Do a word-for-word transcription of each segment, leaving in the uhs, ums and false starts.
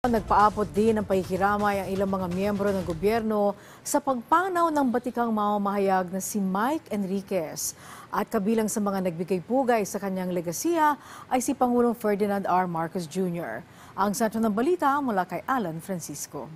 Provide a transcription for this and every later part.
Nagpaabot din ng pakikiramay ang ilang mga miyembro ng gobyerno sa pagpanaw ng batikang mamamahayag na si Mike Enriquez. At kabilang sa mga nagbigay pugay sa kanyang legasiya ay si Pangulong Ferdinand R. Marcos Junior Ang sentro ng balita mula kay Alan Francisco.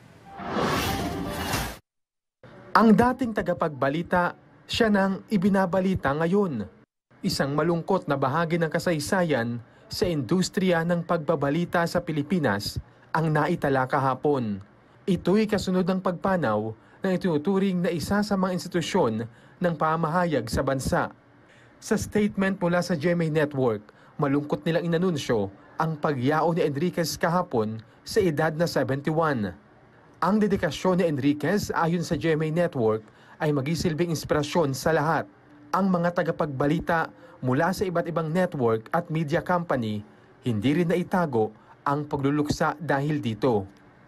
Ang dating tagapagbalita, siya nang ibinabalita ngayon. Isang malungkot na bahagi ng kasaysayan sa industriya ng pagbabalita sa Pilipinas ang naitala kahapon. Ito'y kasunod ng pagpanaw na itinuturing na isa sa mga institusyon ng pamahayag sa bansa. Sa statement mula sa G M A Network, malungkot nilang inanunsyo ang pagyao ni Enriquez kahapon sa edad na seventy-one. Ang dedikasyon ni Enriquez ayon sa G M A Network ay magisilbing inspirasyon sa lahat. Ang mga tagapagbalita mula sa iba't ibang network at media company hindi rin naitago ang pagluluksa dahil dito.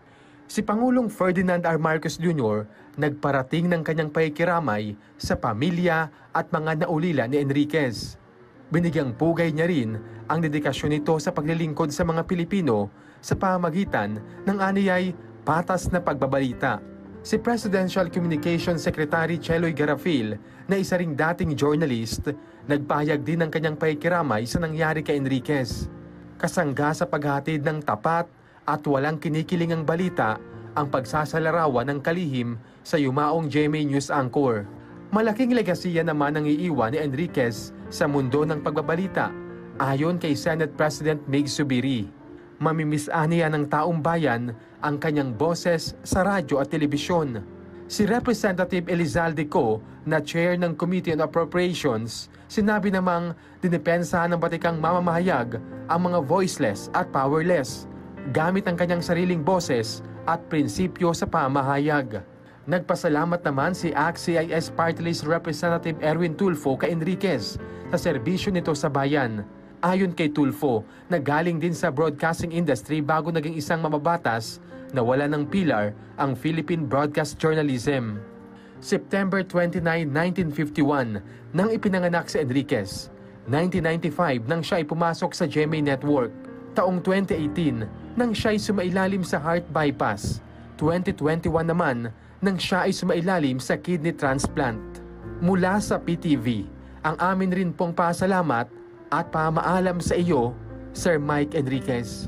Si Pangulong Ferdinand R. Marcos Junior nagparating ng kanyang pakikiramay sa pamilya at mga naulila ni Enriquez. Binigyang pugay niya rin ang dedikasyon nito sa paglilingkod sa mga Pilipino sa pamamagitan ng aniyay patas na pagbabalita. Si Presidential Communications Secretary Cheloy Garafil na isa ring dating journalist, nagpahayag din ng kanyang pakikiramay sa nangyari kay Enriquez. Kasangga sa paghatid ng tapat at walang kinikilingang balita ang pagsasalarawan ng kalihim sa yumaong G M A News Anchor. Malaking legasiya naman ang iiwan ni Enriquez sa mundo ng pagbabalita ayon kay Senate President Mig Zubiri. Mamimiss-aniya ng taong bayan ang kanyang boses sa radyo at telebisyon. Si Representative Elizalde Co, na chair ng Committee on Appropriations, sinabi namang dinipensahan ng batikang mamamahayag ang mga voiceless at powerless, gamit ang kanyang sariling boses at prinsipyo sa pamahayag. Nagpasalamat naman si A C T C I S Party List Representative Erwin Tulfo kay Enriquez sa serbisyo nito sa bayan. Ayon kay Tulfo, nagaling din sa broadcasting industry bago naging isang mababatas na wala ng pilar ang Philippine Broadcast Journalism. September twenty-ninth, nineteen fifty-one, nang ipinanganak si Enriquez. nineteen ninety-five nang siya ay pumasok sa G M A Network. Taong twenty eighteen nang siya ay sumailalim sa heart bypass. twenty twenty-one naman nang siya ay sumailalim sa kidney transplant. Mula sa P T V, ang amin rin pong pasalamat at pamaalam sa iyo, Sir Mike Enriquez.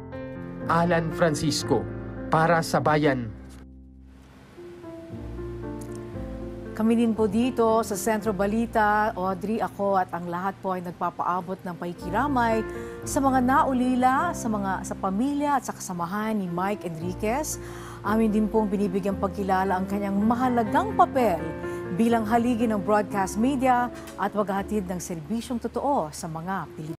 Alan Francisco, para sa Bayan. Kami din po dito sa Sentro Balita, Audrey, ako at ang lahat po ay nagpapaabot ng pakikiramay sa mga naulila, sa mga sa pamilya at sa kasamahan ni Mike Enriquez. Amin din pong binibigyang pagkilala ang kanyang mahalagang papel bilang haligi ng broadcast media at maghahatid ng serbisyong totoo sa mga Pilipino.